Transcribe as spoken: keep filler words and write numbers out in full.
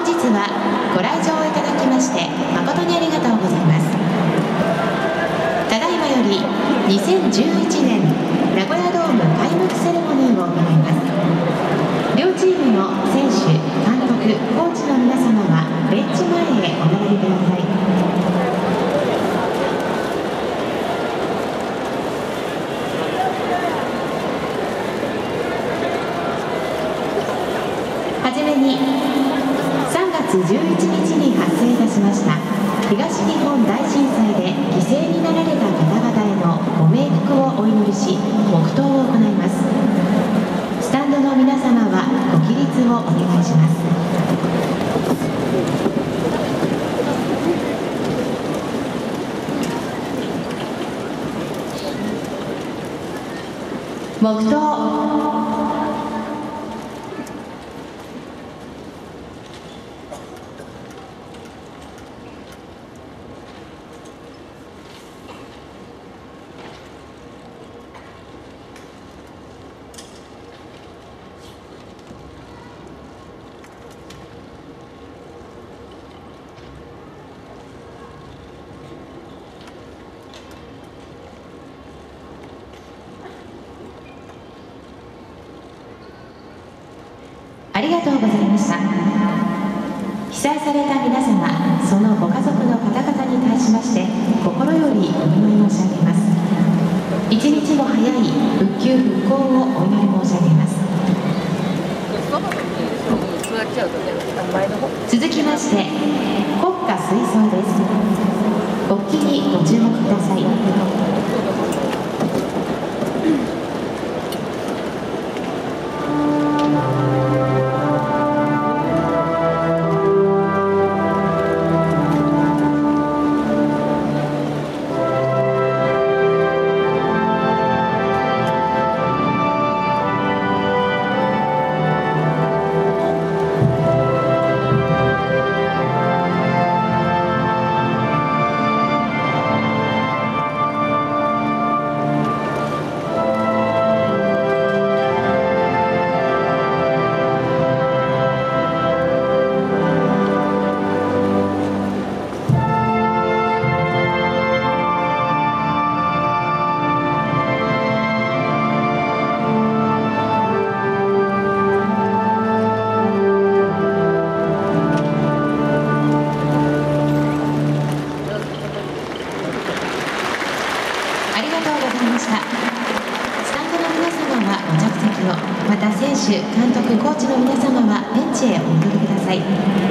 本日はご来場いただきまして誠にありがとうございます。ただいまよりにせんじゅういちねん名古屋ドーム開幕セレモニーを行います。両チームの選手、監督、コーチの皆様はベンチ前へお並びください。はじめにさんがつじゅういちにちに発生いたしました東日本大震災で犠牲になられた方々へのご冥福をお祈りし黙祷を行います。スタンドの皆様はご起立をお願いします。黙祷。ありがとうございました。被災された皆様、そのご家族の方々に対しまして心よりお見舞い申し上げます。一日も早い復旧復興をお祈り申し上げます。続きまして国歌吹奏です。国旗にご注目ください。また選手、監督、コーチの皆様はベンチへお戻りください。